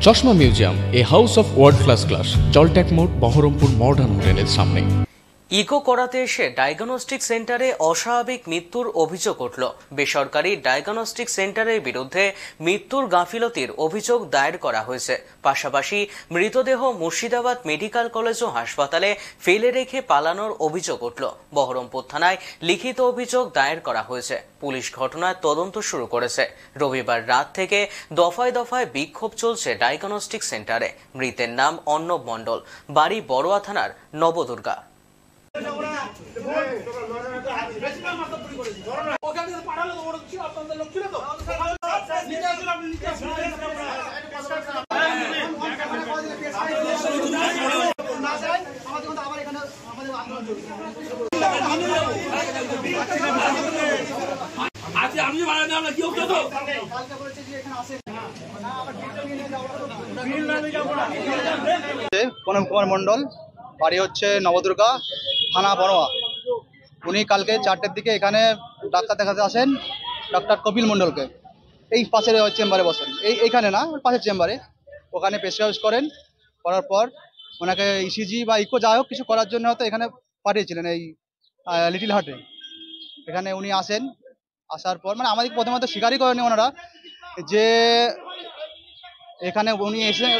চশমা museum, a house of world class, জলট্যাক মোড়, বহরমপুর মডার্ন হোটেলের সামনে। ইকো করাতে এসে ডায়াগনস্টিক সেন্টারে অস্বাভাবিক মৃত্যুর অভিযোগ উঠল। বেসরকারি ডায়াগনস্টিক সেন্টারের বিরুদ্ধে মৃত্যুর গাফিলতির অভিযোগ দায়ের করা হয়েছে। পাশাপাশি মৃতদেহ মুর্শিদাবাদ মেডিকেল কলেজ ও হাসপাতালে ফেলে রেখে পালানোর অভিযোগ উঠল। বহরমপুর থানায় লিখিত অভিযোগ দায়ের করা হয়েছে। পুলিশ ঘটনার তদন্ত শুরু করেছে। রবিবার রাত থেকে দফায় দফায় বিক্ষোভ চলছে ডায়াগনস্টিক সেন্টারে। মৃতের নাম অর্ণব মণ্ডল, বাড়ি বড়ুয়া থানার নবদুর্গা। প্রণব কুমার মণ্ডল, বাড়ি হচ্ছে নবদুর্গা, থানা বড়ুয়া। উনি কালকে 4টের দিকে এখানে ডাক্তার দেখাতে আসেন, ডক্টর কপিল মণ্ডলকে। এই পাশের চেম্বারে বসেন, এইখানে না, পাশের চেম্বারে। ওখানে প্রেসক্রাইব করেন, করার পর ওনাকে ইসিজি বা ইকো যাই হোক কিছু করার জন্য হয়তো এখানে পাঠিয়েছিলেন এই লিটিল হার্টে। এখানে উনি আসেন, আসার পর মানে আমাদের প্রথমত স্বীকারই করেনি ওনারা যে এখানে উনি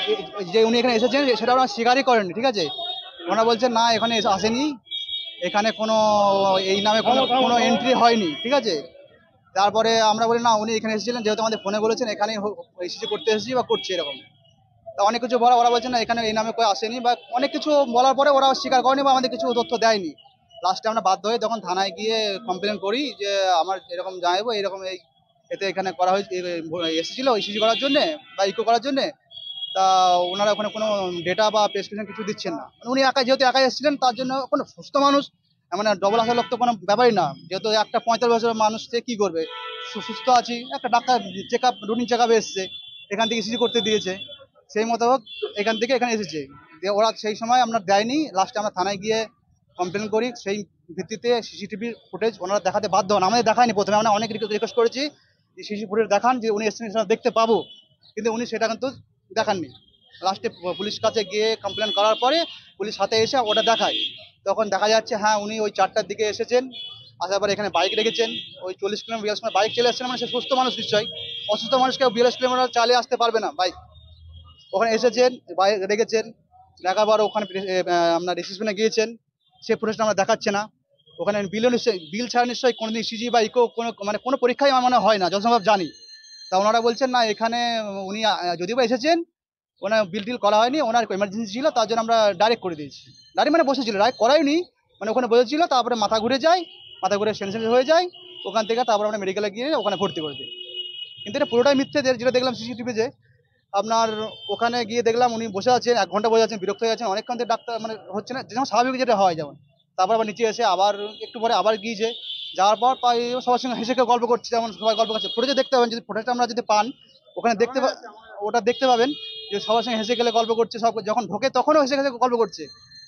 এখানে এসেছেন, সেটা ওরা স্বীকারই করেননি। ঠিক আছে, ওনারা বলছেন না এখানে আসেনি, এখানে কোনো এই নামে কোনো এন্ট্রি হয়নি। ঠিক আছে, তারপরে আমরা বলি না উনি এখানে এসেছিলেন, যেহেতু আমাদের ফোনে বলেছেন এখানে এসেছি করতে এসেছি বা করছি এরকম। তা অনেক কিছু বলা, ওরা বলছেন না এখানে এই নামে কেউ আসেনি, বা অনেক কিছু বলার পরে ওরা স্বীকার করেনি বা আমাদের কিছু তথ্য দেয়নি। লাস্টে আমরা বাধ্য হয়ে যখন থানায় গিয়ে কমপ্লেন করি যে আমার এরকম জানাবো, এরকম এই এতে এখানে করা হয়েছে, এসেছিল ইসিজি করার জন্যে বা ইকো করার জন্যে। তা ওনারা ওখানে কোনো ডেটা বা প্রেসক্রিপশন কিছু দিচ্ছেন না। উনি একাই, যেহেতু একাই এসেছিলেন, তার জন্য কোনো সুস্থ মানুষ মানে ডবল আসার লোক তো কোনো ব্যাপারই না। যেহেতু একটা 45 বছরের মানুষ সে কী করবে, সুস্থ আছি, একটা doctor check up, routine check আপে এসছে, এখান থেকে ইসিজি করতে দিয়েছে, সেই মতো এখান থেকে এখানে এসেছে। ওরা সেই সময় আমরা দেয়নি। লাস্টে আমরা থানায় গিয়ে কমপ্লেন করি, সেই ভিত্তিতে সিসিটিভির ফুটেজ ওনারা দেখাতে বাধ্য হন। আমাদের দেখায়নি প্রথমে, আমরা অনেক রিকোয়েস্ট করেছি যে সিসি ফুটেজ দেখান, যে উনি এসেছেন দেখতে পাবো, কিন্তু উনি সেটা কিন্তু দেখাননি। লাস্টে পুলিশ কাছে গিয়ে কমপ্লেন করার পরে পুলিশ হাতে এসে ওটা দেখায়, তখন দেখা যাচ্ছে হ্যাঁ উনি ওই 4টার দিকে এসেছেন, আসার পরে এখানে বাইক রেখেছেন, ওই 40 কিলোমিটার 42 কিলোমিটার বাইক চলে আসছেন। মানে সে সুস্থ মানুষ নিশ্চয়ই, অসুস্থ মানুষকে 42 কিলোমিটার চালিয়ে আসতে পারবে না বাইক। ওখানে এসেছেন, বাইক রেখেছেন, দেখার পর ওখানে আপনার রিসিপশনে গিয়েছেন, সে ফুটেজটা আমরা দেখাচ্ছে না। ওখানে বিল ছাড়া নিশ্চয়ই কোনোদিন সিজি বা ইকো কোনো পরীক্ষাই আমার মনে হয় না, যত সম্ভব জানি। তা ওনারা বলছেন না এখানে উনি যদিও বা এসেছেন, ওনার বিল টিল করা হয়নি, ওনার এমার্জেন্সি ছিল, তার জন্য আমরা ডাইরেক্ট করে দিয়েছি। ডাইরেক্ট মানে বসেছিল, ডাইরেক্ট করাইনি, মানে ওখানে বসেছিল, তারপরে মাথা ঘুরে যায়, মাথা ঘুরে সেন্সেস হয়ে যায়, ওখান থেকে তারপরে আমরা মেডিকেলে গিয়ে ওখানে ভর্তি করে দিই। কিন্তু এটা পুরোটাই মিথ্যে। যেটা দেখলাম সিসিটিভি, যে আপনার ওখানে গিয়ে দেখলাম উনি বসে আছেন, 1 ঘন্টা বসে আছেন, বিরক্ত হয়ে আছেন, অনেকক্ষণ থেকে ডাক্তার মানে হচ্ছে না, যেমন স্বাভাবিক যেটা হয় যেমন। তারপর আবার নিচে এসে আবার একটু পরে আবার গিয়েছে, যাওয়ার পর সবার সঙ্গে হেসে গল্প করছে, যেমন সবাই গল্প করছে। ফুটেজে দেখতে পাবেন, যদি ফুটেজটা আমরা যদি পান ওখানে ওটা দেখতে পাবেন যে সবার সঙ্গে হেসে গেলে গল্প করছে, সব যখন ঢোকে তখনও হেসে হেসে গল্প করছে।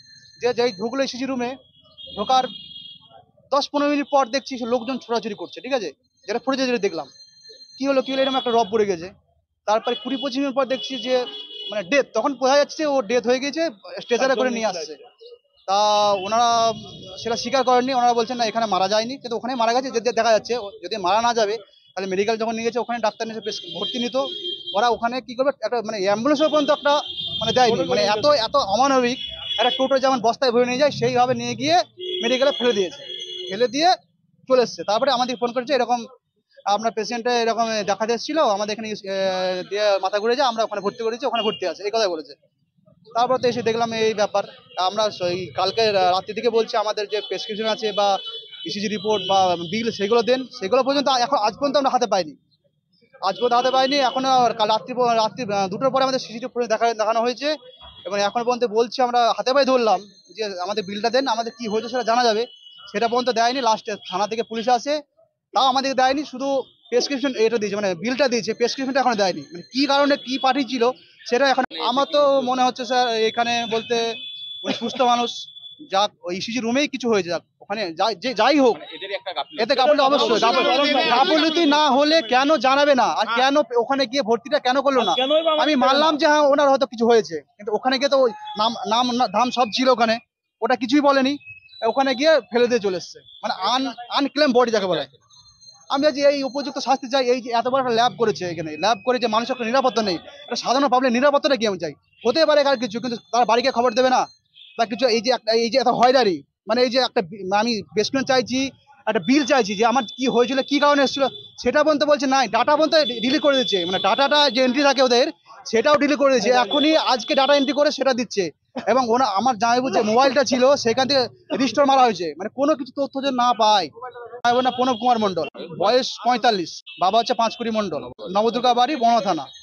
যেই ঢুকলো সিসি রুমে, ঢোকার 10-15 মিনিট পর দেখছি লোকজন ছোড়াছুড়ি করছে। ঠিক আছে, যেটা ফুটেজে যেটা দেখলাম, কী হলো এরকম একটা রব পড়ে গেছে। তারপরে 20-25 মিনিট পর দেখছি যে মানে ডেথ, তখন বোঝা যাচ্ছে ও ডেথ হয়ে গেছে, স্ট্রেচারে করে নিয়ে আসছে। তা ওনারা সেটা স্বীকার করেননি, ওনারা বলছেন না এখানে মারা যায়নি, কিন্তু ওখানে মারা গেছে। যদি দেখা যাচ্ছে যদি মারা না যাবে, তাহলে মেডিকেল যখন নিয়ে গেছে ওখানে ডাক্তার নিয়ে ভর্তি নিত। ওরা ওখানে কী করবে, একটা মানে অ্যাম্বুলেন্সের পর্যন্ত একটা মানে দেয়নি, মানে এত অমানবিক। একটা টোটো যেমন বস্তায় ভরে নিয়ে যায়, সেইভাবে নিয়ে গিয়ে মেডিকেলে ফেলে দিয়েছে, ফেলে দিয়ে চলে এসছে। তারপরে আমাদের ফোন করেছে এরকম আপনার পেশেন্টে এরকম দেখাতে এসেছিল, আমাদের এখানে দিয়ে মাথা ঘুরে যায়, আমরা ওখানে ভর্তি করেছি, ওখানে ভর্তি আছে, এই কথাই বলেছে। তারপর তো এসে দেখলাম এই ব্যাপার। আমরা কালকে রাত্রি থেকে বলছি আমাদের যে প্রেসক্রিপশন আছে বা ইসিজি রিপোর্ট বা বিল, সেগুলো দেন, সেগুলো পর্যন্ত এখন আজ পর্যন্ত আমরা হাতে পাইনি। এখনো রাত্রি 2টোর পরে আমাদের সিসিটিভি ফুটেজ দেখানো হয়েছে, এবং এখন পর্যন্ত বলছি আমরা হাতে পায়ে ধরলাম যে আমাদের বিলটা দেন, আমাদের কি হয়েছে সেটা জানা যাবে, সেটা পর্যন্ত দেয়নি। লাস্টে থানা থেকে পুলিশ আসে, তাও আমাদেরকে দেয়নি, শুধু প্রেসক্রিপশন এটা দিয়েছে, মানে বিলটা দিয়েছে, প্রেসক্রিপশনটা এখনো দেয়নি। মানে কী কারণে কী পাঠিয়েছিল সেটা এখন আমার তো মনে হচ্ছে স্যার, এখানে বলতে উনি সুস্থ মানুষ, যা ওই ইসিজি রুমেই কিছু হয়েছে, যাক ওখানে যাই হোক, এতে গাফিলতি অবশ্যই। গাফিলতি না হলে কেন জানাবে না, আর কেন ওখানে গিয়ে ভর্তিটা কেন করলো না? আমি মানলাম যে হ্যাঁ ওনার হয়তো কিছু হয়েছে, কিন্তু ওখানে গিয়ে তো ওই নাম ধাম সব ছিল ওখানে, ওটা কিছুই বলেনি, ওখানে গিয়ে ফেলে দিয়ে চলে এসছে, মানে আনক্লেম বডি যাকে বলে। আমি আজ এই উপযুক্ত শাস্তি চাই। এই যে এত বড় একটা ল্যাব করেছে, এখানে ল্যাব করে যে মানুষের একটা নিরাপত্তা নেই, একটা সাধারণ পাবলিক নিরাপত্তাটা কি আমি চাই? হতে পারে আর কিছু, কিন্তু তার বাড়িকে খবর দেবে না বা কিছু। এই যে এত হয়রানি, মানে এই যে একটা আমি বেসমেন্ট চাইছি, একটা বিল চাইছি যে আমার কি হয়েছিল, কি কারণে এসেছিল, সেটা বলতে বলছে নাই, ডাটা বলতে ডিলিট করে দিচ্ছে, মানে ডাটাটা যে এন্ট্রি থাকে ওদের সেটাও ডিলিট করে দিচ্ছে। এখনই আজকে ডাটা এন্ট্রি করে সেটা দিচ্ছে, এবং আমার জামাইবু যে মোবাইলটা ছিল সেখান থেকে রিস্টোর মারা হয়েছে, মানে কোনো কিছু তথ্য যে না পায়। না প্রণব কুমার মন্ডল, বয়স 45, বাবা হচ্ছে 5 কুড়ি মন্ডল, নবদুর্গা বাড়ি, বন থানা।